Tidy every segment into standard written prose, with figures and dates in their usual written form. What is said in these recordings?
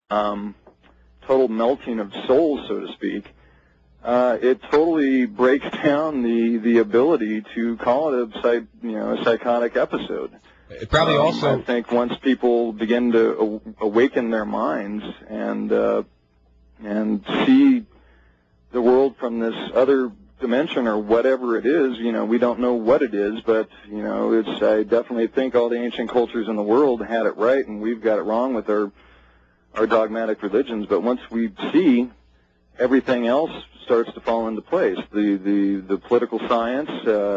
total melting of souls, so to speak, it totally breaks down the ability to call it a psychotic episode. It probably also. I think once people begin to awaken their minds and see the world from this other dimension or whatever it is, we don't know what it is, but I definitely think all the ancient cultures in the world had it right, and we've got it wrong with our dogmatic religions. But once we see, everything else starts to fall into place. The political science,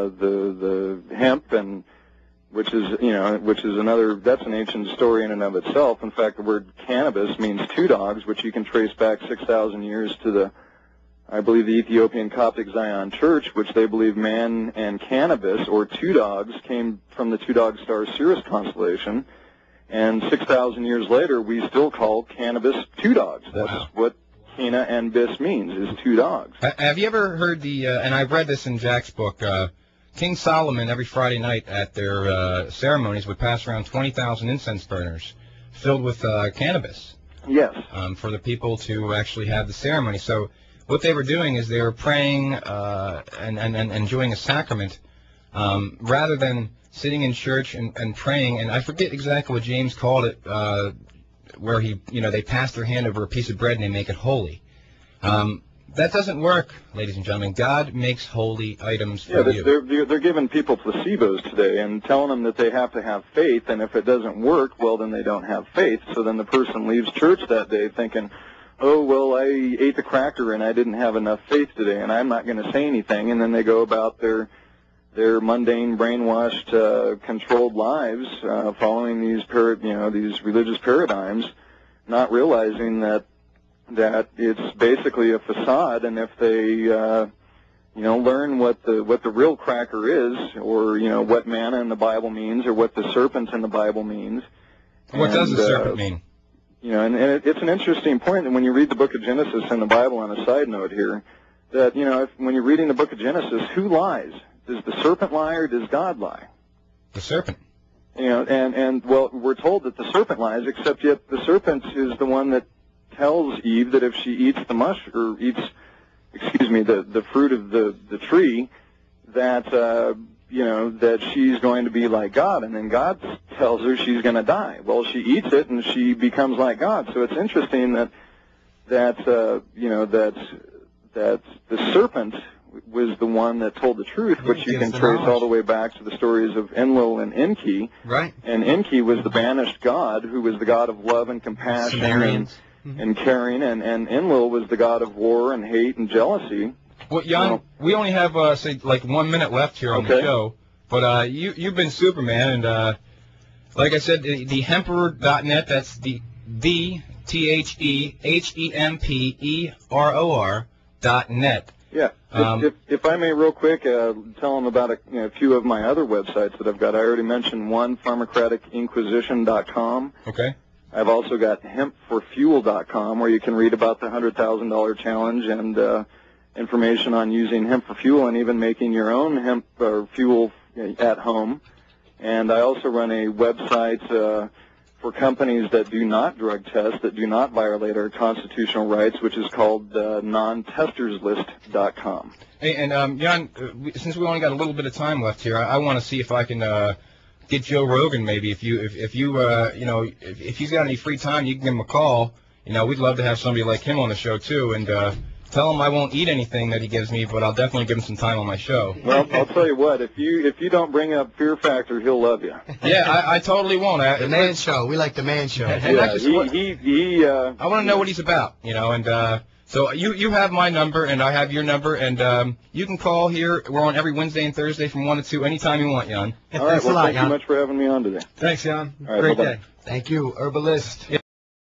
the hemp, and which is another, that's an ancient story in and of itself. In fact, the word cannabis means two dogs, which you can trace back 6,000 years to I believe the Ethiopian Coptic Zion Church, which they believe man and cannabis, or two dogs, came from the two-dog star Sirius constellation. And 6,000 years later, we still call cannabis two dogs. That's what Kina and Bis means, is two dogs. Have you ever heard and I've read this in Jack's book, King Solomon every Friday night at their ceremonies would pass around 20,000 incense burners filled with cannabis. Yes. For the people to actually have the ceremony. So what they were doing is they were praying and enjoying a sacrament rather than sitting in church and praying. And I forget exactly what James called it, where they pass their hand over a piece of bread and they make it holy. That doesn't work, ladies and gentlemen. God makes holy items for you. They're giving people placebos today and telling them that they have to have faith, and if it doesn't work, well, then they don't have faith. So then the person leaves church that day thinking, oh, well, I ate the cracker and I didn't have enough faith today, and I'm not going to say anything. And then they go about their mundane, brainwashed, controlled lives, following these religious paradigms, not realizing that it's basically a facade. And if they learn what the real cracker is, or what manna in the Bible means, or what the serpent in the Bible means. What does the serpent mean? And it's an interesting point that when you read the book of Genesis in the Bible, on a side note here, that, when you're reading the book of Genesis, who lies? Does the serpent lie or does God lie? The serpent. Well, we're told that the serpent lies, except yet the serpent is the one that tells Eve that if she eats the fruit of the tree, that, that she's going to be like God, and then God tells her she's going to die. Well, she eats it and she becomes like God. So it's interesting that the serpent was the one that told the truth, which you can trace all the way back to the stories of Enlil and Enki. Right. And Enki was the banished god, who was the god of love and compassion and caring, and Enlil was the god of war and hate and jealousy. Well, Jan, we only have, 1 minute left here on the show, but you've been Superman, and like I said, the Hemperor.net, that's the THEHEMPEROR.net. Yeah. If I may, real quick, tell them about a few of my other websites that I've got. I already mentioned one, pharmacraticinquisition.com. Okay. I've also got hempforfuel.com, where you can read about the $100,000 challenge and information on using hemp for fuel and even making your own hemp or fuel at home. And I also run a website for companies that do not drug test, that do not violate our constitutional rights, which is called non-testerslist.com. Hey, and Jan, since we only got a little bit of time left here, I want to see if I can get Joe Rogan maybe. If he's got any free time, you can give him a call. We'd love to have somebody like him on the show too, and tell him I won't eat anything that he gives me, but I'll definitely give him some time on my show. Well, I'll tell you what, if you don't bring up Fear Factor, he'll love you. Yeah, I totally won't. The man show. We like the man show. I want to know what he's about, and so you have my number, and I have your number, and you can call here. We're on every Wednesday and Thursday from 1 to 2, anytime you want, Jan. All right, well, thank you much for having me on today. Thanks, Jan. All right, Great bye-bye. day. Thank you, Herbalist.